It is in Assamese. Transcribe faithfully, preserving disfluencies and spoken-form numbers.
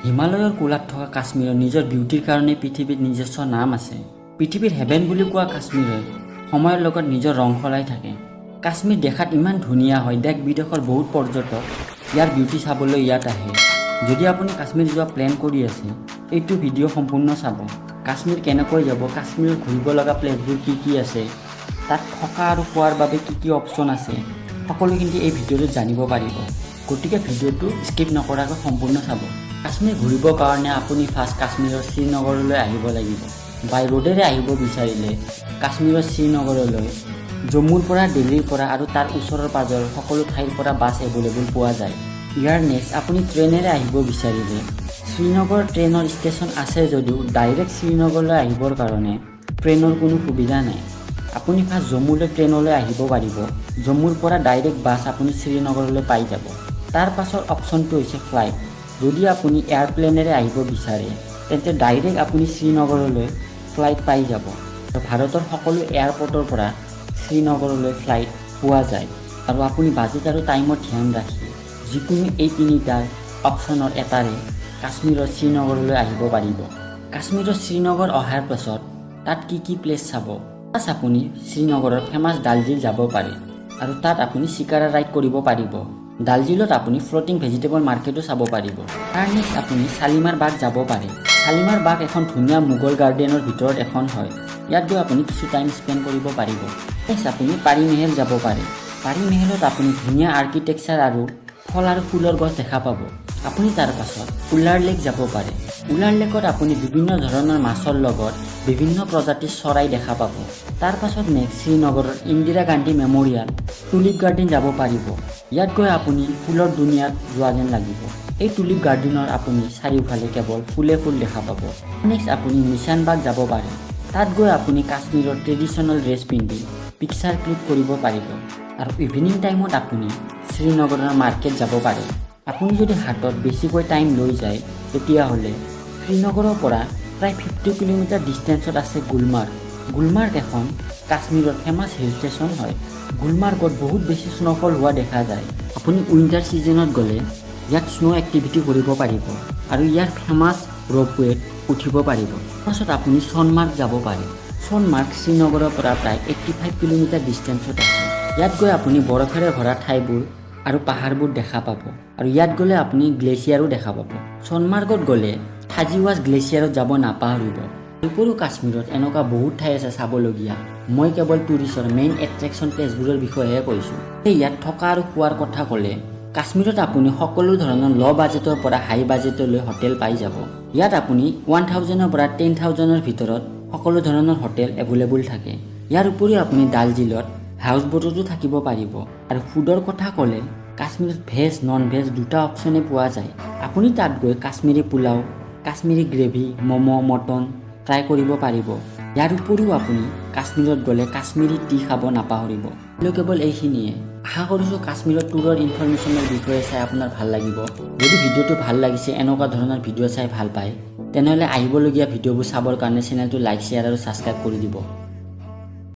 হিমালয়ৰ কোলাত থকা কাশ্মীৰৰ নিজৰ বিউটিৰ কাৰণে পৃথিৱীত নিজস্ব নাম আছে। পৃথিৱীৰ হেভেন বুলি কোৱা কাশ্মীৰে সময়ৰ লগত নিজৰ ৰং সলাই থাকে। কাশ্মীৰ দেখাত ইমান ধুনীয়া হয়, দেশ বিদেশৰ বহুত পৰ্যটক ইয়াৰ বিউটি চাবলৈ ইয়াত আহে। যদি আপুনি কাশ্মীৰ যোৱা প্লেন কৰি আছে, এইটো ভিডিঅ' সম্পূৰ্ণ চাব। কাশ্মীৰ কেনেকৈ যাব, কাশ্মীৰত ঘূৰিব লগা প্লেচবোৰ কি কি আছে, তাত থকা আৰু খোৱাৰ বাবে কি কি অপশ্যন আছে, সকলোখিনি এই ভিডিঅ'টোত জানিব পাৰিব। গতিকে ভিডিঅ'টো স্কিপ নকৰাকৈ সম্পূৰ্ণ চাব। কাশ্মীৰ ঘূৰিবৰ কাৰণে আপুনি ফাৰ্ষ্ট কাশ্মীৰৰ শ্ৰীনগৰলৈ আহিব লাগিব। বাই ৰোডেৰে আহিব বিচাৰিলে কাশ্মীৰৰ শ্ৰীনগৰলৈ জম্মুৰ পৰা, দিল্লীৰ পৰা আৰু তাৰ ওচৰৰ পাজৰৰ সকলো ঠাইৰ পৰা বাছ এভেইলেবল পোৱা যায়। ইয়াৰ নেক্সট আপুনি ট্ৰেইনেৰে আহিব বিচাৰিলে শ্ৰীনগৰ ট্ৰেইনৰ ষ্টেচন আছে যদিও ডাইৰেক্ট শ্ৰীনগৰলৈ আহিবৰ কাৰণে ট্ৰেইনৰ কোনো সুবিধা নাই। আপুনি ফাৰ্ষ্ট জম্মুলৈ ট্ৰেইনলৈ আহিব পাৰিব। জম্মুৰ পৰা ডাইৰেক্ট বাছ আপুনি শ্ৰীনগৰলৈ পাই যাব। তাৰ পাছৰ অপশ্যনটো হৈছে ফ্লাইট। যদি আপুনি এয়াৰপ্লেনেৰে আহিব বিচাৰে তেন্তে ডাইৰেক্ট আপুনি শ্ৰীনগৰলৈ ফ্লাইট পাই যাব। ভাৰতৰ সকলো এয়াৰপৰ্টৰ পৰা শ্ৰীনগৰলৈ ফ্লাইট পোৱা যায় আৰু আপুনি বাজেট আৰু টাইমত ধ্যান ৰাখি যিকোনো এই তিনিটাৰ অপশ্যনৰ এটাৰে কাশ্মীৰৰ শ্ৰীনগৰলৈ আহিব পাৰিব। কাশ্মীৰৰ শ্ৰীনগৰ অহাৰ পাছত তাত কি কি প্লেচ চাব। ফাৰ্ষ্ট আপুনি শ্ৰীনগৰৰ ফেমাছ ডালঝিল যাব পাৰে আৰু তাত আপুনি চিকাৰা ৰাইড কৰিব পাৰিব। ডালঝিলত আপুনি ফ্লোটিং ভেজিটেবল মাৰ্কেটো চাব পাৰিব। তাৰ নেক্সট আপুনি শালিমাৰ বাগ যাব পাৰে। শালিমাৰ বাগ এখন ধুনীয়া মোগল গাৰ্ডেনৰ ভিতৰত এখন হয়। ইয়াত গৈ আপুনি কিছু টাইম স্পেণ্ড কৰিব পাৰিব। নেক্সট আপুনি পাৰি মেহেল যাব পাৰে। পাৰি মেহেলত আপুনি ধুনীয়া আৰ্কিটেকচাৰ আৰু ফল আৰু ফুলৰ গছ দেখা পাব। আপুনি তাৰ পাছত উলাৰ লেক যাব পাৰে। উলাৰ লেকত আপুনি বিভিন্ন ধৰণৰ মাছৰ লগত বিভিন্ন প্ৰজাতিৰ চৰাই দেখা পাব। তাৰ পাছত নেক্সট শ্ৰীনগৰৰ Indira Gandhi memorial tulip garden যাব পাৰিব। ইয়াত গৈ আপুনি ফুলৰ দুনিয়াত যোৱা যেন লাগিব। এই টুলিপ গাৰ্ডেনৰ আপুনি চাৰিওফালে কেৱল ফুলে ফুল দেখা পাব। নেক্সট আপুনি নিচানবাগ যাব পাৰে। তাত গৈ আপুনি কাশ্মীৰৰ ট্ৰেডিশ্যনেল ড্ৰেছ পিন্ধি পিকচাৰ ক্লিক কৰিব পাৰিব। আৰু ইভিনিং টাইমত আপুনি শ্ৰীনগৰৰ মাৰ্কেট যাব পাৰে। আপুনি যদি হাতত বেছিকৈ টাইম লৈ যায় তেতিয়াহ'লে শ্ৰীনগৰৰ পৰা প্ৰায় ফিফটি কিলোমিটাৰ ডিষ্টেঞ্চত আছে গুলমাৰ্গ। গুলমাৰ্গ এখন কাশ্মীৰৰ ফেমাছ হিল ষ্টেচন হয়। গুলমাৰ্গত বহুত বেছি স্ন'ফল হোৱা দেখা যায়। আপুনি উইণ্টাৰ ছিজনত গ'লে ইয়াত স্ন' এক্টিভিটি কৰিব পাৰিব আৰু ইয়াৰ ফেমাছ ৰ'পৱেত উঠিব পাৰিব। তাৰপাছত আপুনি সোণমাৰ্গ যাব পাৰে। সোণমাৰ্গ শ্ৰীনগৰৰ পৰা প্ৰায় এইট্টি ফাইভ কিলোমিটাৰ ডিষ্টেঞ্চত আছে। ইয়াত গৈ আপুনি বৰফেৰে ভৰা ঠাইবোৰ আৰু পাহাৰবোৰ দেখা পাব আৰু ইয়াত গ'লে আপুনি গ্লেচিয়াৰো দেখা পাব। সোণমাৰ্গত গ'লে থাজিৱাছ গ্লেচিয়াৰত যাব নাপাহৰিব। উপৰিও কাশ্মীৰত এনেকুৱা বহুত ঠাই আছে চাবলগীয়া। মই কেৱল টুৰিষ্টৰ মেইন এট্ৰেকশ্যন প্লেচবোৰৰ বিষয়েহে কৈছোঁ। সেই ইয়াত থকা আৰু খোৱাৰ কথা ক'লে কাশ্মীৰত আপুনি সকলো ধৰণৰ ল' বাজেটৰ পৰা হাই বাজেটলৈ হোটেল পাই যাব। ইয়াত আপুনি ওৱান থাউজেণ্ডৰ পৰা টেন থাউজেণ্ডৰ ভিতৰত সকলো ধৰণৰ হোটেল এভেইলেবল থাকে। ইয়াৰ উপৰিও আপুনি ডালঝিলত হাউচ বটতো থাকিব পাৰিব। আৰু ফুডৰ কথা ক'লে কাশ্মীৰত ভেজ নন ভেজ দুটা অপশ্যনে পোৱা যায়। আপুনি তাত গৈ Kashmiri pulao, Kashmiri gravy, momo', mutton try কৰিব পাৰিব। ইয়াৰ উপৰিও আপুনি কাশ্মীৰত গ'লে কাশ্মীৰী টি খাব নাপাহৰিব। কেৱল এইখিনিয়ে। আশা কৰিছোঁ কাশ্মীৰৰ টুৰৰ ইনফৰমেশ্যনৰ বিষয়ে চাই আপোনাৰ ভাল লাগিব। যদি ভিডিঅ'টো ভাল লাগিছে, এনেকুৱা ধৰণৰ ভিডিঅ' চাই ভাল পায়, তেনেহ'লে আহিবলগীয়া ভিডিঅ'বোৰ চাবৰ কাৰণে চেনেলটো লাইক, শ্বেয়াৰ আৰু ছাবস্ক্ৰাইব কৰি দিব।